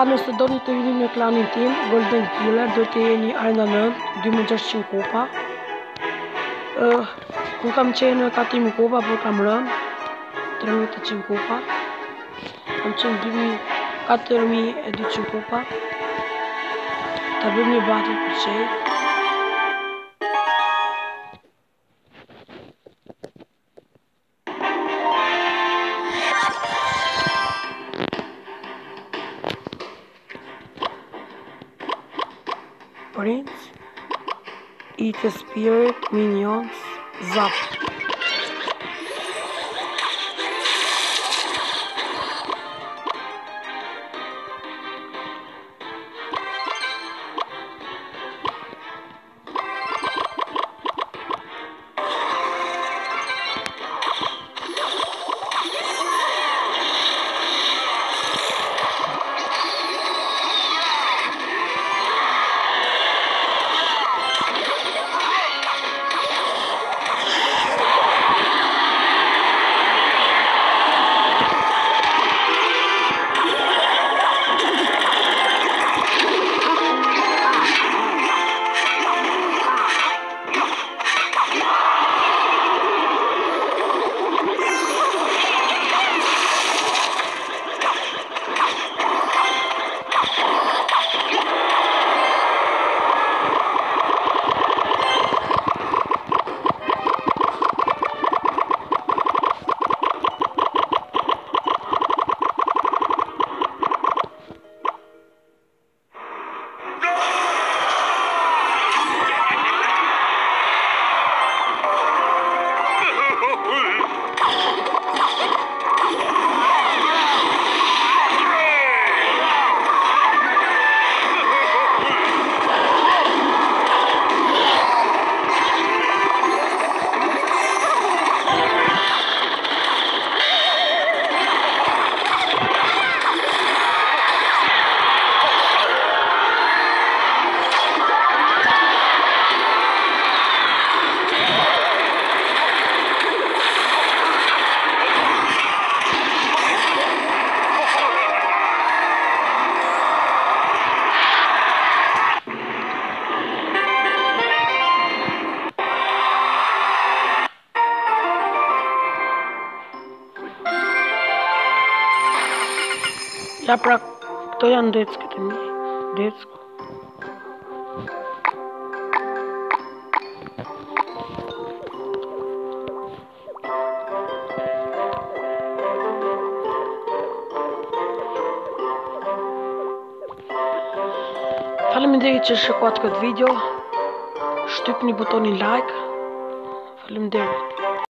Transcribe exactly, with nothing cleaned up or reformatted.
Pra nëse doni të vini në klanin tim, Golden Killer, do të jeni Arena nënt, dy mijë e gjashtëqind kopa. Uh, Kur kam qenë katër mijë kopa, por kam rënë tre mijë e tetëqind kopa. Kam qenë katër mijë e dyqind kopa. Ta bëjmë një battle për qejt. Prince, Eat the Spirit, Minions, Zap. Ja pra, këto janë deckët e mi, deckë. Faleminderit që shikuat këtë video, shtypni butonin like, faleminderit.